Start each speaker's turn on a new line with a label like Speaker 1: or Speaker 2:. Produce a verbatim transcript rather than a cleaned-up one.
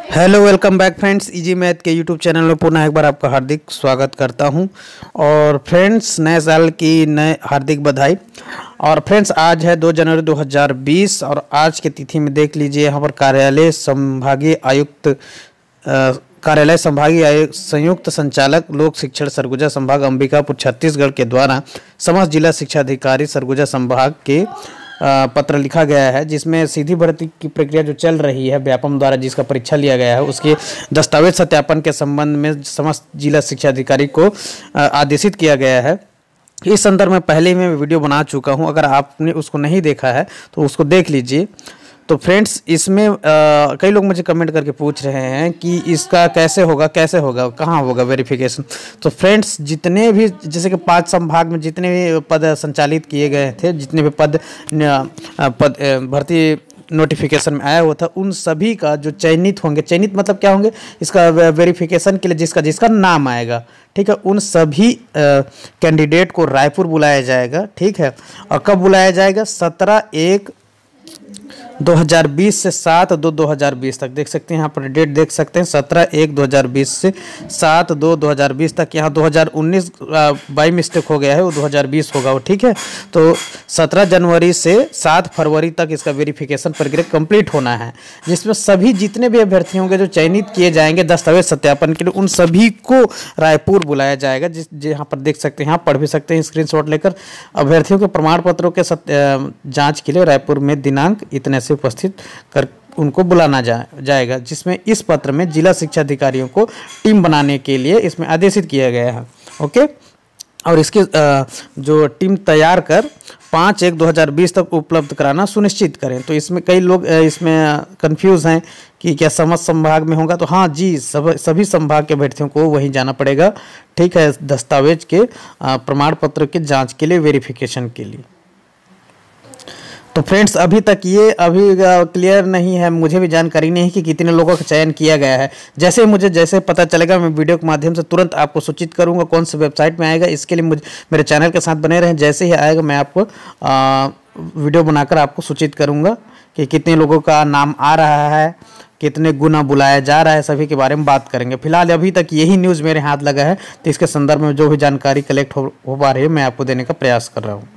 Speaker 1: Hello welcome back friends, easy math के YouTube channel में पुनः एक बार आपका हार्दिक स्वागत करता हूं। और फ्रेंड्स, नए साल की नए हार्दिक बधाई। और फ्रेंड्स, आज है दो जनवरी दो हज़ार बीस और आज की तिथि में देख लीजिए यहाँ पर कार्यालय संभागीय आयुक्त कार्यालय संभागीय आयुक्त संयुक्त संचालक लोक शिक्षण सरगुजा संभाग अंबिकापुर छत्तीसगढ़ के द्वारा समस्त जिला शिक्षा अधिकारी सरगुजा संभाग के पत्र लिखा गया है, जिसमें सीधी भर्ती की प्रक्रिया जो चल रही है व्यापम द्वारा जिसका परीक्षा लिया गया है उसके दस्तावेज सत्यापन के संबंध में समस्त जिला शिक्षा अधिकारी को आदेशित किया गया है। इस संदर्भ में पहले ही मैं वीडियो बना चुका हूं, अगर आपने उसको नहीं देखा है तो उसको देख लीजिए। तो फ्रेंड्स, इसमें आ, कई लोग मुझे कमेंट करके पूछ रहे हैं कि इसका कैसे होगा कैसे होगा कहाँ होगा वेरिफिकेशन। तो फ्रेंड्स, जितने भी जैसे कि पांच संभाग में जितने भी पद संचालित किए गए थे, जितने भी पद पद भर्ती नोटिफिकेशन में आया हुआ था, उन सभी का जो चयनित होंगे, चयनित मतलब क्या होंगे, इसका वेरिफिकेशन के लिए जिसका जिसका नाम आएगा, ठीक है, उन सभी कैंडिडेट को रायपुर बुलाया जाएगा। ठीक है, और कब बुलाया जाएगा? सत्रह एक दो हज़ार बीस से सात दो दो हज़ार बीस तक। देख सकते हैं यहाँ पर डेट देख सकते हैं, सत्रह एक दो हज़ार बीस से सात दो दो हज़ार बीस तक। यहाँ दो हज़ार उन्नीस बाई मिस्टेक हो गया है, वो दो हज़ार बीस होगा वो। ठीक है, तो सत्रह जनवरी से सात फरवरी तक इसका वेरिफिकेशन प्रक्रिया कंप्लीट होना है, जिसमें सभी जितने भी अभ्यर्थी होंगे जो चयनित किए जाएंगे दस्तावेज सत्यापन के लिए, उन सभी को रायपुर बुलाया जाएगा। जिस यहाँ पर देख सकते हैं, यहाँ पढ़ भी सकते हैं स्क्रीनशॉट लेकर। अभ्यर्थियों के प्रमाण पत्रों के जाँच के लिए रायपुर में दिनांक इतने से उपस्थित कर उनको बुलाना जा, जाएगा, जिसमें इस पत्र में जिला शिक्षा अधिकारियों को टीम बनाने के लिए इसमें आदेशित किया गया है। ओके, और इसकी जो टीम तैयार कर पाँच एक दो हज़ार बीस तक उपलब्ध कराना सुनिश्चित करें। तो इसमें कई लोग इसमें कंफ्यूज हैं कि क्या समस्त संभाग में होगा। तो हाँ जी, सब सभी संभाग के अभ्यर्थियों को वहीं जाना पड़ेगा। ठीक है, दस्तावेज के प्रमाण पत्र के जाँच के लिए, वेरिफिकेशन के लिए। तो फ्रेंड्स, अभी तक ये अभी क्लियर नहीं है, मुझे भी जानकारी नहीं है कि कितने लोगों का चयन किया गया है। जैसे मुझे जैसे पता चलेगा मैं वीडियो के माध्यम से तुरंत आपको सूचित करूंगा कौन सी वेबसाइट में आएगा। इसके लिए मुझे मेरे चैनल के साथ बने रहें, जैसे ही आएगा मैं आपको आ, वीडियो बनाकर आपको सूचित करूँगा कि कितने लोगों का नाम आ रहा है, कितने गुना बुलाया जा रहा है, सभी के बारे में बात करेंगे। फिलहाल अभी तक यही न्यूज़ मेरे हाथ लगा है, तो इसके संदर्भ में जो भी जानकारी कलेक्ट हो, हो पा रही है मैं आपको देने का प्रयास कर रहा हूँ।